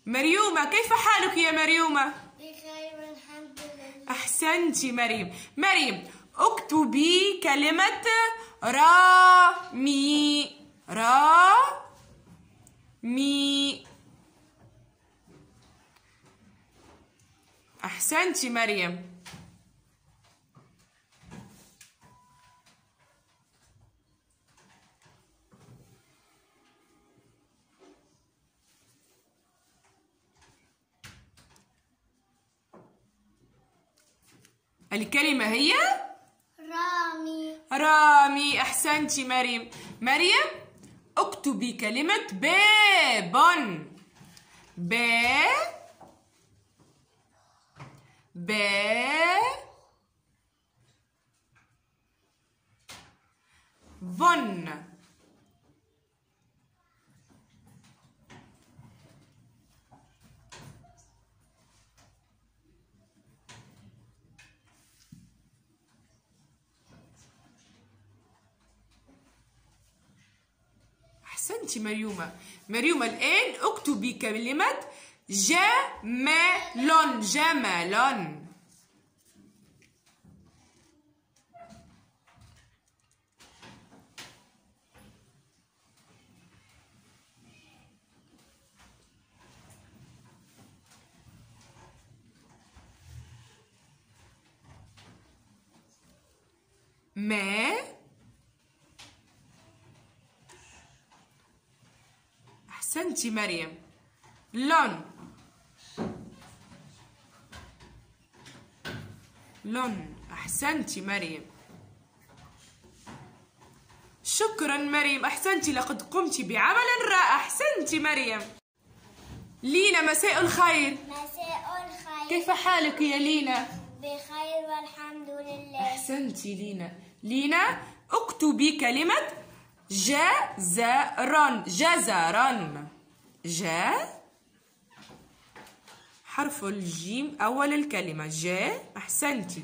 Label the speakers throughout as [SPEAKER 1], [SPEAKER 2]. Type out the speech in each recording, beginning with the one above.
[SPEAKER 1] مريومة، كيف حالك يا مريومة؟
[SPEAKER 2] بخير والحمد لله.
[SPEAKER 1] أحسنتي مريم. مريم، اكتبي كلمة رامي. رامي. أحسنتي مريم. الكلمة هي
[SPEAKER 2] رامي.
[SPEAKER 1] رامي. أحسنتي مريم. مريم، اكتبي كلمة باب. بون. أحسنتي مريومة. مريومة، الآن اكتبي كلمة جمال. جمال. ما. أحسنتي مريم. لون. أحسنتي مريم. شكرا مريم، أحسنتي، لقد قمت بعمل رائع. أحسنتي مريم. لينا، مساء الخير.
[SPEAKER 2] مساء الخير.
[SPEAKER 1] كيف حالك يا لينا؟
[SPEAKER 2] بخير والحمد لله.
[SPEAKER 1] أحسنتي لينا. لينا، اكتبي كلمة جزرا. حرف الجيم أول الكلمة أحسنتي.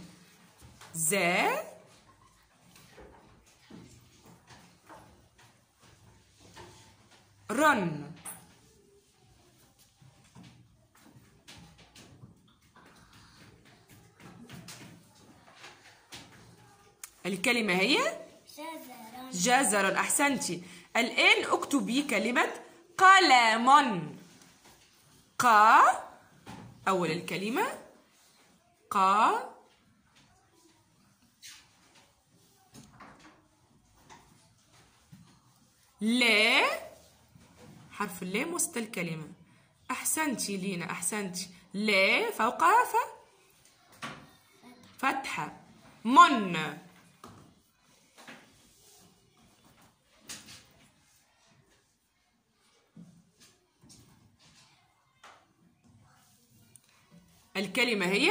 [SPEAKER 1] رن. الكلمة هي جزر. أحسنتي. الآن اكتبي كلمة قلم. أول الكلمة لا. حرف اللام وسط الكلمة. أحسنتي لينا، أحسنتي. لا فوقها فتحة. من. الكلمة هي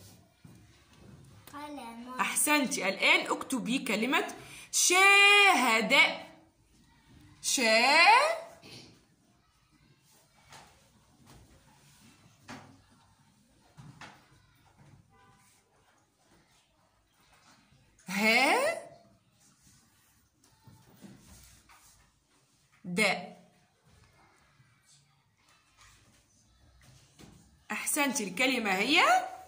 [SPEAKER 2] قلم.
[SPEAKER 1] أحسنتي. الآن اكتبي كلمة شاهد. أحسنتي. الكلمة هي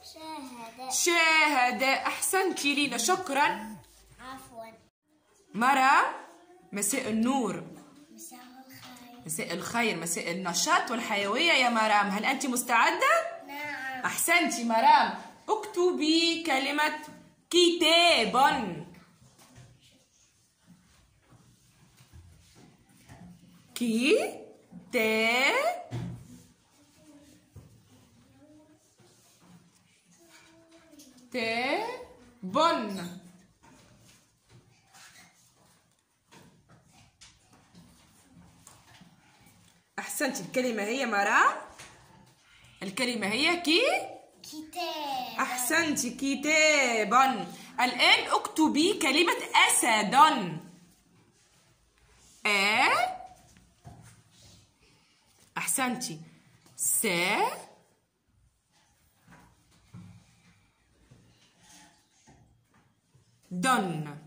[SPEAKER 1] شاهد. أحسنتي لينا، شكرا.
[SPEAKER 2] عفوا.
[SPEAKER 1] مرام، مساء النور.
[SPEAKER 2] مساء الخير.
[SPEAKER 1] مساء الخير، مساء النشاط والحيوية يا مرام. هل أنت مستعدة؟
[SPEAKER 2] نعم.
[SPEAKER 1] أحسنتي مرام. اكتبي كلمة كتاب. بن. أحسنتي. الكلمة هي مرام. الكلمة هي
[SPEAKER 2] كتاب.
[SPEAKER 1] أحسنتي، كتابا. الآن اكتبي كلمة أسد. أحسنتي. دن.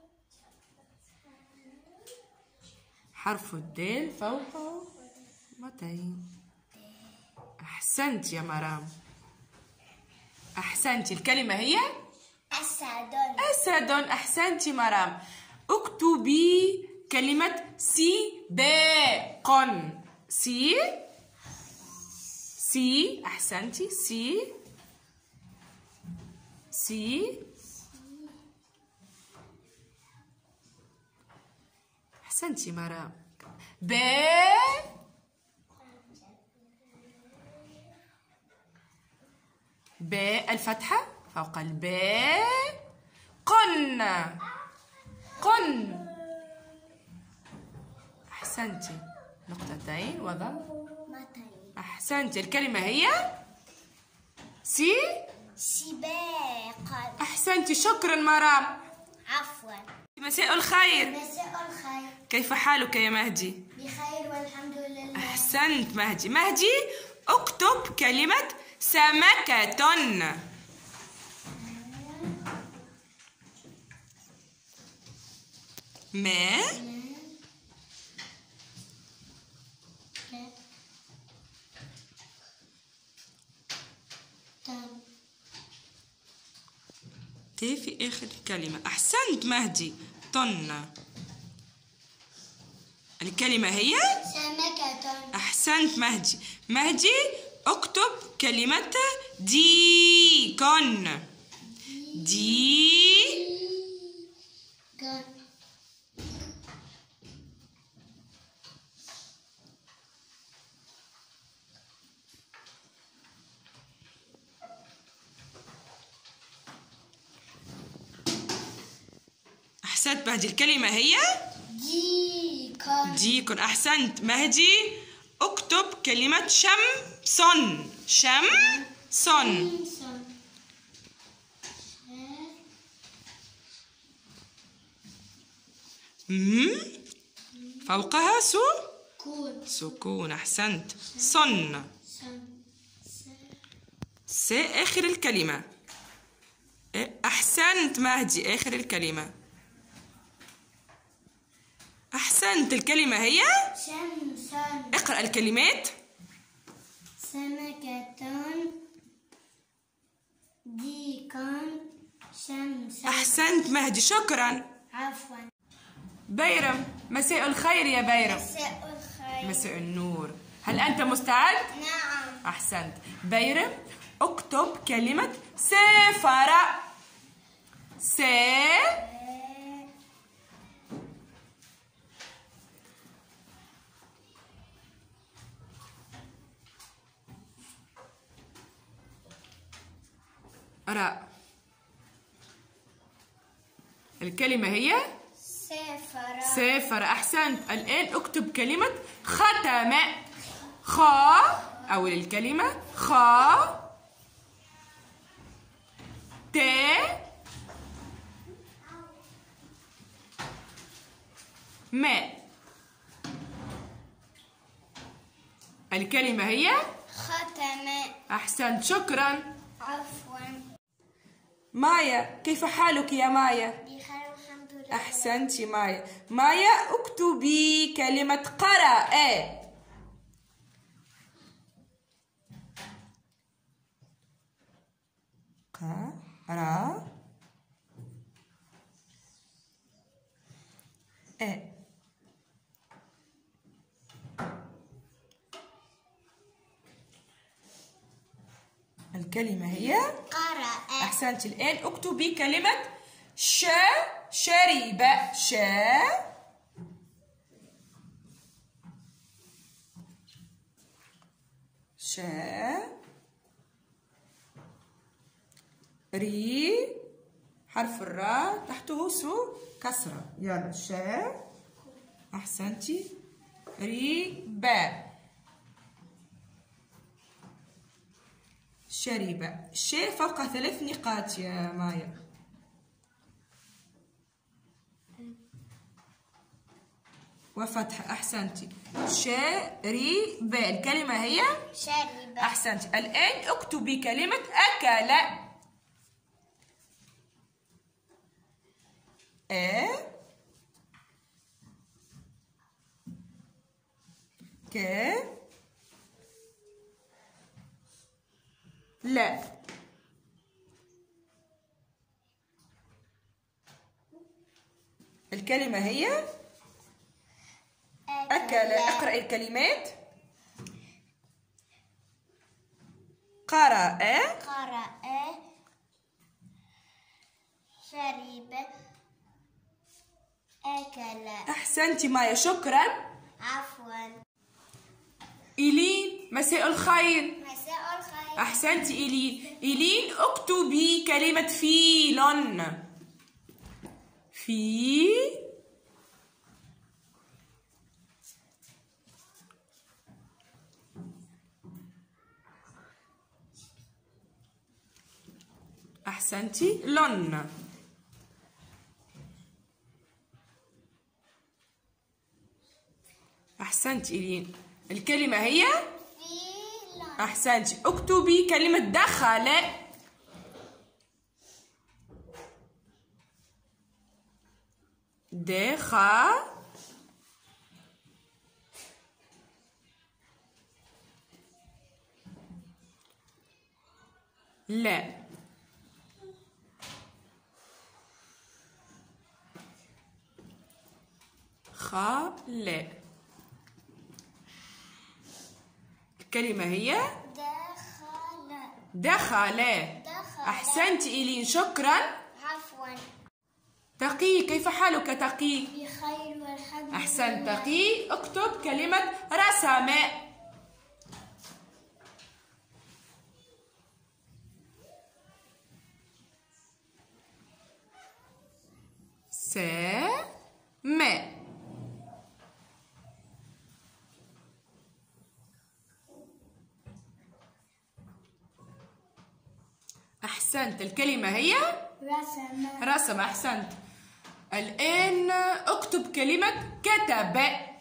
[SPEAKER 1] حرف الدال فوقه نقطتين. أحسنت يا مرام، أحسنتي. الكلمة هي
[SPEAKER 2] أسد.
[SPEAKER 1] أسد. أحسنتي مرام. اكتبي كلمة سباق. سي أحسنتي. سي أحسنتي مرام. ب الفتحة فوق الباء. قن. أحسنتي. نقطتين وضع. أحسنتي. الكلمة هي
[SPEAKER 2] سباق.
[SPEAKER 1] أحسنتي. شكرا مرام.
[SPEAKER 2] عفوا.
[SPEAKER 1] مساء الخير.
[SPEAKER 2] مساء الخير.
[SPEAKER 1] كيف حالك يا مهدي؟
[SPEAKER 2] بخير والحمد لله.
[SPEAKER 1] أحسنت مهدي. اكتب كلمة سمكة. ما تي في آخر الكلمة. أحسنت مهدي. طن. الكلمة هي
[SPEAKER 2] سمكة.
[SPEAKER 1] أحسنت مهدي. اكتب كلمة ديكن. أحسنت مهدي. الكلمة هي ديكن. أحسنت مهدي. اكتب كلمة شمسون. فوقها سكون. أحسنت. صن. س آخر الكلمة. أحسنت مهدي. آخر الكلمة. أحسنت. الكلمة هي
[SPEAKER 2] شمسا.
[SPEAKER 1] اقرأ الكلمات.
[SPEAKER 2] سمكة. ديكان. شمسا.
[SPEAKER 1] أحسنت مهدي. شكرا.
[SPEAKER 2] عفوا.
[SPEAKER 1] بيرم. مساء الخير يا بيرم.
[SPEAKER 2] مساء الخير.
[SPEAKER 1] مساء النور. هل أنت مستعد؟
[SPEAKER 2] نعم.
[SPEAKER 1] أحسنت. بيرم اكتب كلمة سافر. راء. الكلمة هي سافر. أحسنت. الآن اكتب كلمة ختم. أول الكلمة ت ماء. الكلمة هي
[SPEAKER 2] ختم.
[SPEAKER 1] أحسنت. شكرا.
[SPEAKER 2] عفوا.
[SPEAKER 1] مايا. كيف حالك يا مايا؟
[SPEAKER 2] بخير والحمد لله.
[SPEAKER 1] أحسنت مايا. اكتبي كلمة قرأ. قرأ. الكلمة هي
[SPEAKER 2] قرأ.
[SPEAKER 1] أحسنت. الآن اكتبي كلمة شرب. ري حرف الراء تحته كسرة. يلا أحسنتي. شرب. فوق 3 نقاط يا مايا. وفتحة. أحسنتي. شرب. الكلمة هي
[SPEAKER 2] شرب.
[SPEAKER 1] أحسنتي. الآن اكتبي كلمة أكل. الكلمة هي أكل. اقرأ الكلمات. قرأ.
[SPEAKER 2] شرب. أكل.
[SPEAKER 1] أحسنتِ مايا، شكرا.
[SPEAKER 2] عفوا.
[SPEAKER 1] إيلين، مساء الخير.
[SPEAKER 2] مساء الخير.
[SPEAKER 1] أحسنتِ إيلين. إيلين، اكتبي كلمة فيل. في. أحسنتِ. لن. أحسنتِ إيلين. الكلمة هي
[SPEAKER 2] فيل.
[SPEAKER 1] أحسنتِ. اكتبي كلمة دخل. لا. لا. الكلمة هي دخل. أحسنتِ إيلين، شكرا.
[SPEAKER 2] عفوا.
[SPEAKER 1] تقي، كيف حالك تقي؟
[SPEAKER 2] بخير والحمد لله.
[SPEAKER 1] أحسنت تقي. اكتب كلمة رسم. سام. أحسنت. الكلمة هي رسم. أحسنت. الآن اكتب كلمة كتب.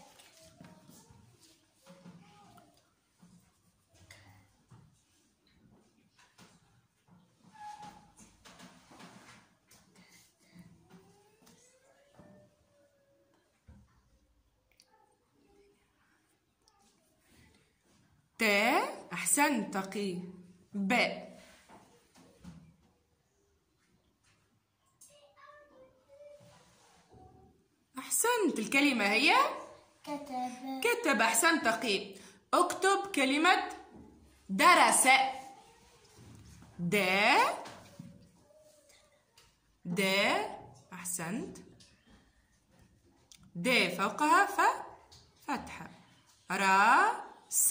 [SPEAKER 1] أحسنت تقي. أحسنت. الكلمة هي كتب. أحسنت تقي. اكتب كلمة درس. أحسنت. فوقها فتحة. راس.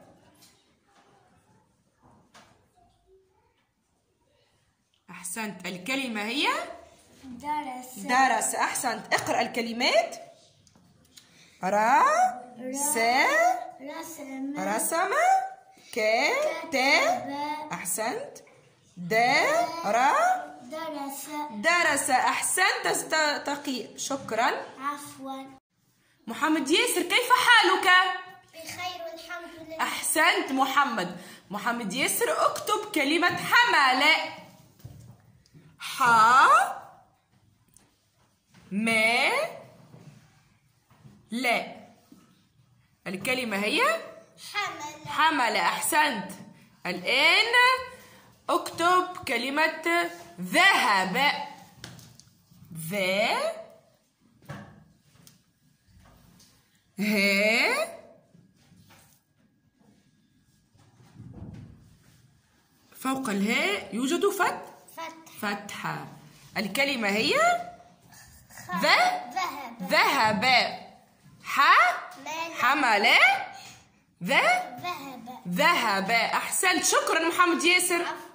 [SPEAKER 1] أحسنت. الكلمة هي درس. أحسنت. اقرأ الكلمات. رسم. كتب. أحسنت. درس. أحسنت تقي، شكرا.
[SPEAKER 2] عفوا.
[SPEAKER 1] محمد ياسر، كيف حالك؟
[SPEAKER 2] بخير والحمد لله.
[SPEAKER 1] أحسنت محمد ياسر، اكتب كلمة حمل. لا. الكلمة هي حمل. أحسنت. الآن اكتب كلمة ذهب. فوق الهاء يوجد فتحة. الكلمة هي ذهب. حمل. ذهب. أحسنت، شكرا محمد ياسر.